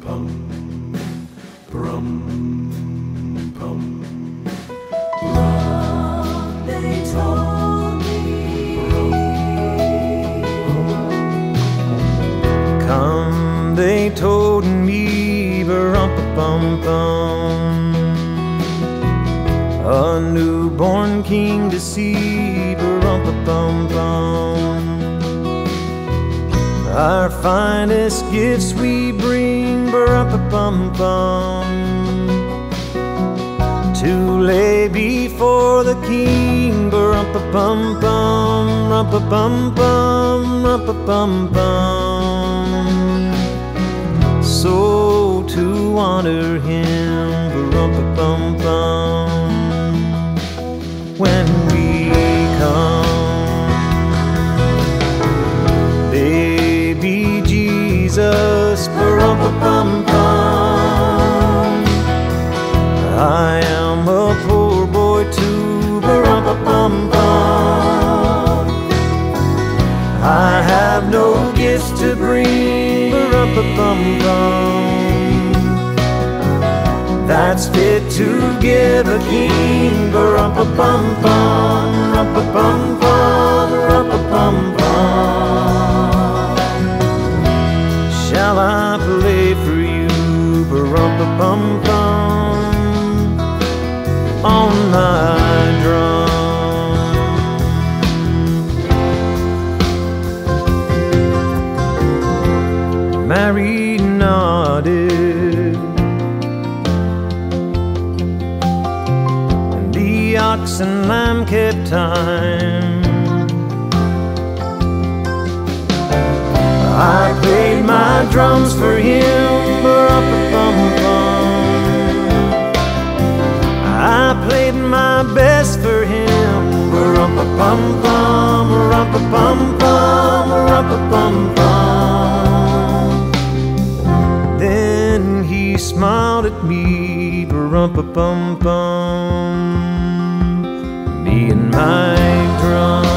pum, brum, pum. Rum, they told me. Come, they told me, ba-rum-pa-pum-pum, a newborn king to see, ba-rum-pa-pum-pum. Our finest gifts we bring, ba-rum-pa-pum-pum, to lay before the king, ba-rum-pa-pum-pum, rum-pa-pum-pum, rum-pa-pum-pum. So to honor him, ba-rum-pa-pum-pum, when we come, baby Jesus, ba-rum-pa-pum-pum. I am a poor boy too, ba-rum-pa-pum-pum. I have no gifts to bring, ba-rum-pa-pum-pum, that's fit to give a king, ba-rum-pa-pum-pum, rum-pa-pum-pum, rum-pa-pum-pum. Shall I play for you, ba-rum-pa-pum-pum, on my drum? Mary nodded, and the ox and lamb kept time. I played my drums for him, ba-rum-pa-pum-pum. I played my best for him, ba-rum-pa-pum-pum, rum-pa-pum-pum, rum-pa-pum-pum. Then he smiled at me, ba-rum-pa-pum-pum, me and my drum.